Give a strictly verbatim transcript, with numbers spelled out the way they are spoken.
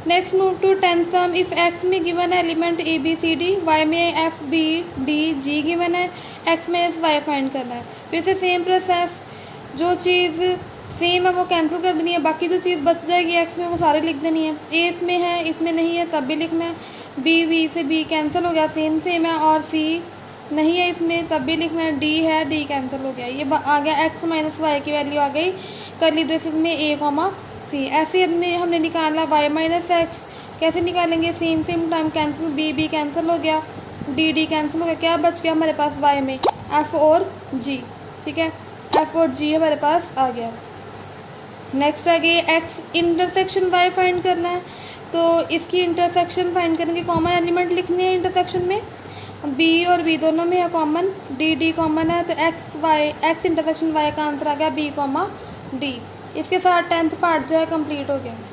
Next move to tenth sum. If X में given है element A B C D, Y में F B D G given है, X minus Y find करना है। फिर से सेम प्रोसेस, जो चीज़ सेम है वो कैंसिल कर देनी है, बाकी जो चीज़ बच जाएगी एक्स में वो सारे लिख देनी है। ए इसमें है, इसमें नहीं है तब भी लिखना है। बी बी से बी कैंसिल हो गया, सेम सेम है। और सी नहीं है इसमें तब भी लिखना है। डी है, डी कैंसिल हो गया। ये आ गया एक्स माइनस वाई की वैल्यू आ गई कर्ली ब्रेसेस में ए कॉमा सी। ऐसे हमने हमने निकालना वाई माइनस एक्स। कैसे निकालेंगे? Same same time cancel, B B cancel हो गया, डी डी कैंसिल हो गया। क्या बच गया हमारे पास वाई में? एफ और जी। ठीक है, एफ और जी हमारे पास आ गया। नेक्स्ट आ गई एक्स इंटरसेक्शन वाई फाइंड करना है। तो इसकी इंटरसेक्शन फाइंड करने के कॉमन एलिमेंट लिखने हैं इंटरसेक्शन में। बी और बी दोनों में है कॉमन, डी डी कॉमन है, तो X Y X intersection Y का आंसर आ गया बी कॉमा डी। इसके साथ टेंथ पार्ट जो है कंप्लीट हो गया।